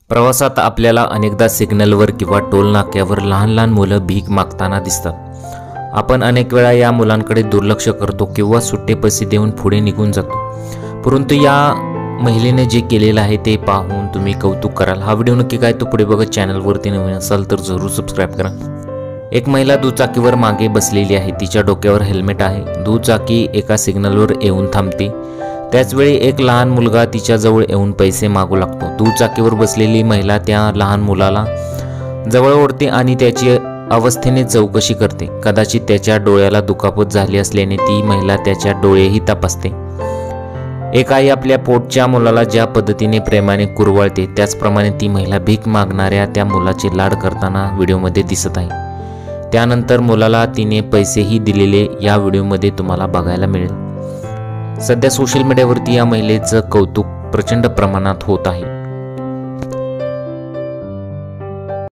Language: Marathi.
प्रवासात आपल्याला अनेकदा सिग्नलवर किंवा टोल नाक्यावर लहान लहान मुलं भीक मागताना दिसतात. आपण अनेक वेळा या मुलांकडे दुर्लक्ष करतो किंवा सुट्टे पैसे देऊन पुढे निघून जातो. परंतु या महिलेने जे केलेलं आहे ते पाहून तुम्ही कौतुक कराल. हा व्हिडिओ नक्की काय तो पुढे बघत. चॅनलवरती नवीन असाल तर जरूर सबस्क्राईब करा. एक महिला दुचाकीवर मागे बसलेली आहे. तिच्या डोक्यावर हेल्मेट आहे. दुचाकी एका सिग्नलवर येऊन थांबते. त्याचवेळी एक लहान मुलगा तिच्याजवळ येऊन पैसे मागू लागतो. दुचाकीवर बसलेली महिला त्या लहान मुलाला जवळ ओढते आणि त्याची अवस्थेने चौकशी करते. कदाचित त्याच्या डोळ्याला दुखापत झाली असल्याने ती महिला त्याच्या डोळेही तपासते. एक आई आपल्या पोटच्या मुलाला ज्या पद्धतीने प्रेमाने कुरवाळते त्याचप्रमाणे ती महिला भीक मागणाऱ्या त्या मुलाचे लाड करताना व्हिडिओमध्ये दिसत आहे. त्यानंतर मुलाला तिने पैसेही दिलेले या व्हिडिओमध्ये तुम्हाला बघायला मिळेल. सध्या सोशल मीडियावरती या महिलेचं कौतुक प्रचंड प्रमाणात होत आहे.